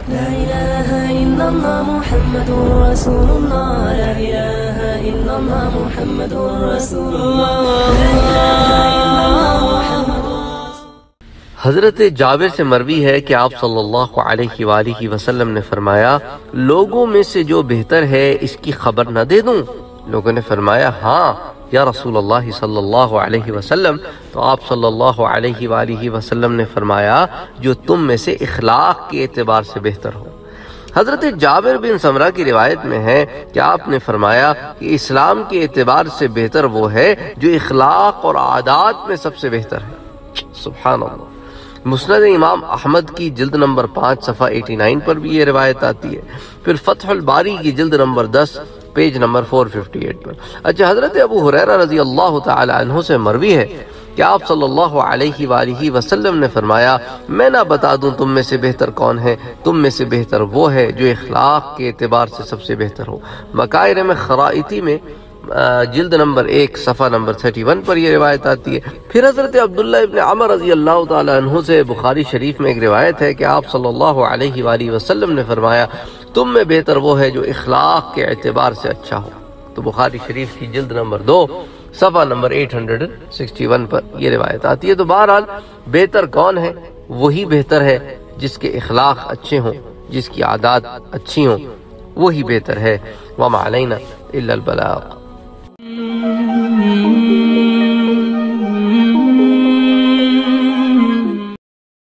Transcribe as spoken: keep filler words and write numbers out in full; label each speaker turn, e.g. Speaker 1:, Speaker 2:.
Speaker 1: لا إله إلا الله محمد رسول الله لا إله إلا الله محمد رسول الله لا إله إلا الله محمد.
Speaker 2: حضرت جابر سے مروی ہے کہ آپ صلی اللہ علیہ وآلہ وسلم نے فرمایا لوگوں میں سے جو بہتر ہے اس کی خبر نہ دے دوں؟ لوگوں نے فرمایا ہاں یا رسول اللہ صلی اللہ علیہ وسلم. تو آپ صلی اللہ علیہ وآلہ وسلم نے فرمایا جو تم میں سے اخلاق کے اعتبار سے بہتر ہو. حضرت جابر بن سمرہ کی روایت میں ہے کہ آپ نے فرمایا کہ اسلام کے اعتبار سے بہتر وہ ہے جو اخلاق اور عادات میں سب سے بہتر ہے. سبحان اللہ. مسند امام احمد کی جلد نمبر پانچ صفحہ اٹھاسی پر بھی یہ روایت آتی ہے. پھر فتح الباری کی جلد نمبر دس پیج نمبر چار سو اٹھاون پر. اچھا، حضرت ابو ہریرہ رضی اللہ تعالی عنہ سے مروی ہے کہ آپ صلی اللہ علیہ وآلہ وسلم نے فرمایا میں نہ بتا دوں تم میں سے بہتر کون ہے؟ تم میں سے بہتر وہ ہے جو اخلاق کے اعتبار سے سب سے بہتر ہو. مکائر میں خرائطی میں جلد نمبر ایک صفحہ نمبر اکتیس پر یہ روایت آتی ہے. پھر حضرت عبداللہ ابن عمر رضی اللہ تعالی عنہ سے بخاری شریف میں ایک روایت ہے کہ آپ صلی اللہ علیہ وآلہ وسلم نے فرمایا تم میں بہتر وہ ہے جو اخلاق کے اعتبار سے اچھا ہو. تو بخاری شریف کی جلد نمبر دو صفحہ نمبر آٹھ سو اکسٹھ پر یہ روایت آتی ہے. تو بہرحال بہتر کون ہے؟ وہی بہتر ہے جس کے اخلاق اچھے ہوں، جس کی عادات اچھی ہوں، وہی بہتر ہے. وما علینا الا البلاغ.